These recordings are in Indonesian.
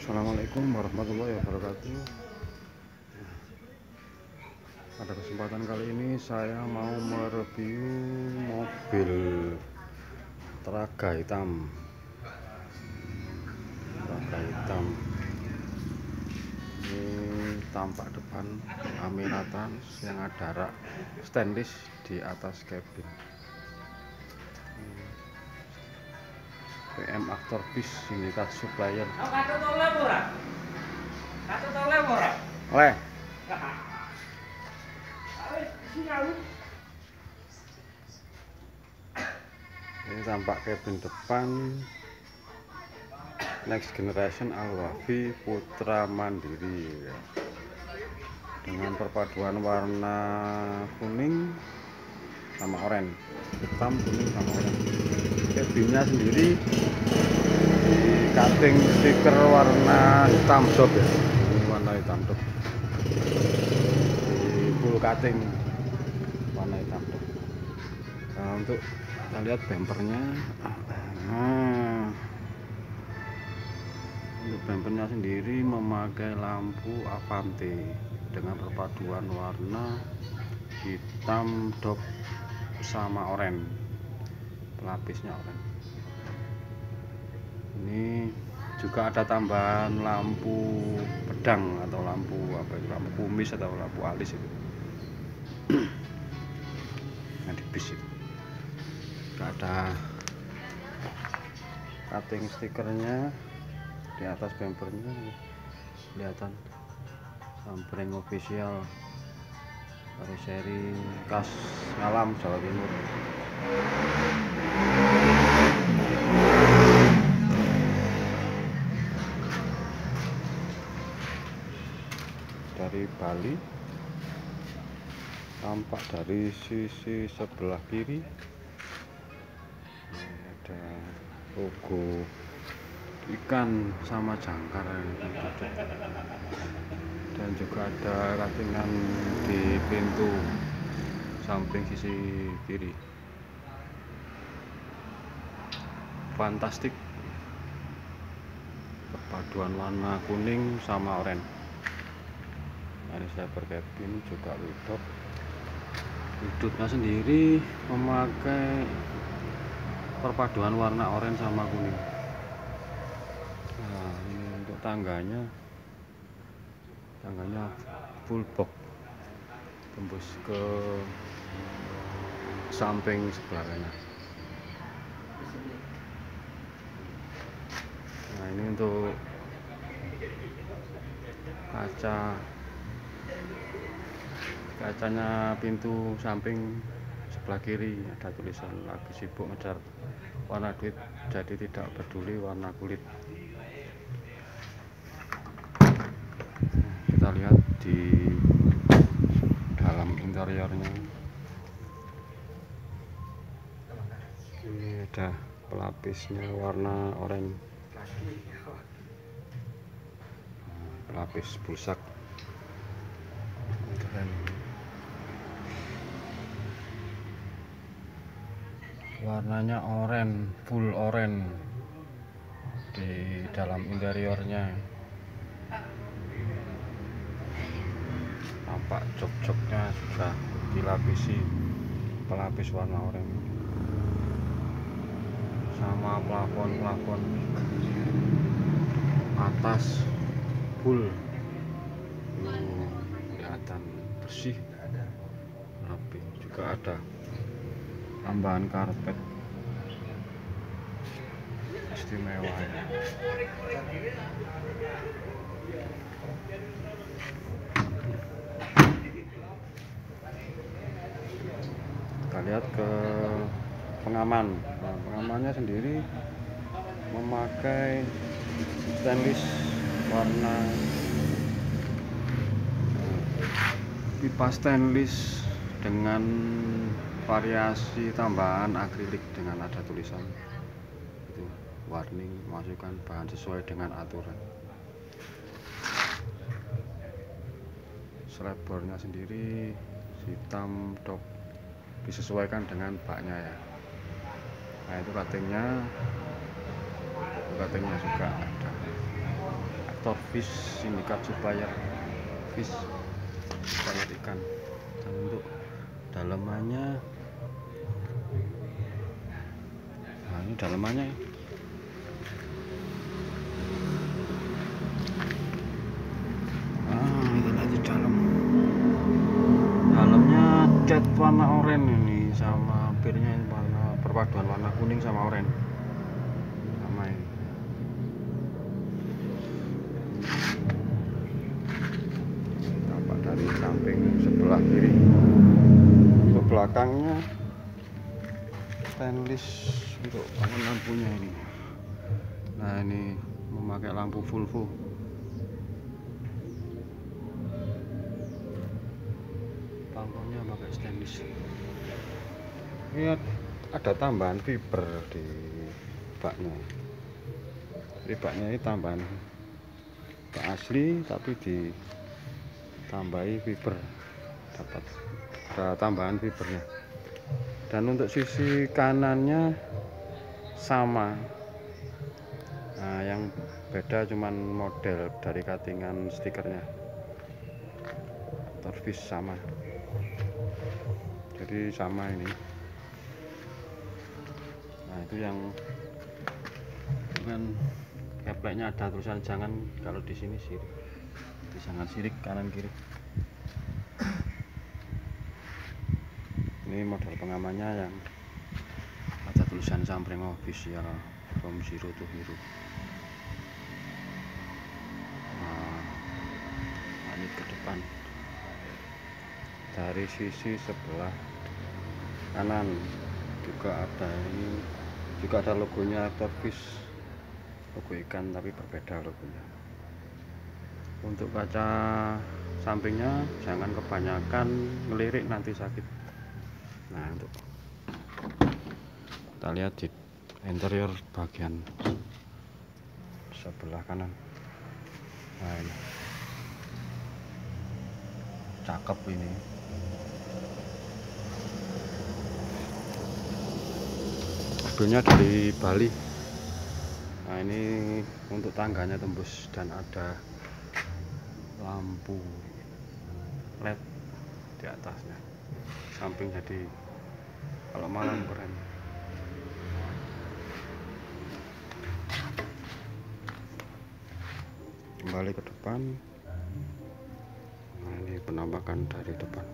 Assalamualaikum warahmatullahi wabarakatuh. Pada kesempatan kali ini saya mau mereview mobil Traga hitam. Ini tampak depan Aminatan yang ada rak stainless di atas kabin. PM Aktor bis sindikat supplier. Oleh. Ini tampak kabin depan Next Generation Al-Wafi Putra Mandiri ya. Dengan perpaduan warna kuning sama oranye, hitam, kuning sama oranye. Kabinnya sendiri di cutting stiker warna hitam dop ya. Ini warna hitam dop. Di full cutting warna hitam dop. Nah, untuk kita lihat bumpernya. Untuk bumpernya sendiri memakai lampu Avante dengan perpaduan warna hitam dop sama oranye. Pelapisnya oranye. Ini juga ada tambahan lampu pedang atau lampu apa itu, lampu kumis atau lampu alis itu. Yang di bis itu. Ada cutting stikernya di atas bumpernya, kelihatan sampring official dari seri khas Ngalam Jawa Timur. Dari Bali, tampak dari sisi sebelah kiri ada logo ikan sama jangkar dan juga ada ratingan di pintu samping sisi kiri. Fantastik, perpaduan warna kuning sama oranye. Ini saya berkabin juga widutnya sendiri memakai perpaduan warna oranye sama kuning. Nah, ini untuk tangganya full box, tembus ke samping sebelah kanan. Nah, ini untuk kacanya pintu samping sebelah kiri ada tulisan lagi sibuk ngejar warna duit, jadi tidak peduli warna kulit. Kita lihat di dalam interiornya. Ini ada pelapisnya warna oranye, pelapis busak keren. Warnanya oranye, full oranye di dalam interiornya. Tampak jok-joknya sudah dilapisi pelapis warna oranye, sama plafon atas full kelihatan bersih rapi. Juga ada tambahan karpet istimewa ya. Kita lihat ke pengaman. Nah, pengamannya sendiri memakai stainless warna pipa stainless dengan variasi tambahan akrilik dengan ada tulisan itu warning, masukkan bahan sesuai dengan aturan. Slab bornya sendiri hitam dop, disesuaikan dengan baknya ya. Nah, itu cuttingnya juga ada. aktor fish sindikat supplier fish, supplier ikan. Dan untuk dalamannya, nah ini dalamannya. Ini nanti dalamnya cat warna oranye ini, sama birnya ini warna perpaduan warna kuning sama oranye sama ini. Tampak dari samping sebelah kiri. Untuk belakangnya stainless untuk bangun lampunya ini. Nah ini memakai lampu Volvo. Lampunya pakai stainless. Ini ada tambahan fiber di baknya. Jadi baknya ini tambahan bak asli tapi ditambahi fiber, dapat ada tambahan fibernya. Dan untuk sisi kanannya sama. Nah, yang beda cuman model dari cuttingan stikernya. Torvis sama. Jadi sama ini. Nah, itu yang dengan kepleknya ada tulisan jangan, kalau di sini sirik. Di sangat sirik kanan kiri. Ini model pengamannya yang ada tulisan Sampreng official from zero to hero. Nah, ini ke depan. Dari sisi sebelah kanan juga ada, ini juga ada logonya Torvis, logo ikan tapi berbeda logonya. Untuk kaca sampingnya jangan kebanyakan ngelirik, nanti sakit. Nah, untuk kita lihat di interior bagian sebelah kanan. Nah, ini cakep ini. Mobilnya dari Bali. Nah, ini untuk tangganya tembus dan ada lampu LED di atasnya. Samping jadi kalau malam keren. Kembali ke depan. Nah, ini penampakan dari depan.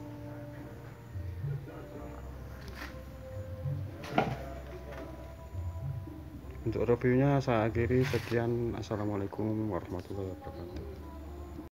Untuk reviewnya saya akhiri sekian. Assalamualaikum warahmatullahi wabarakatuh.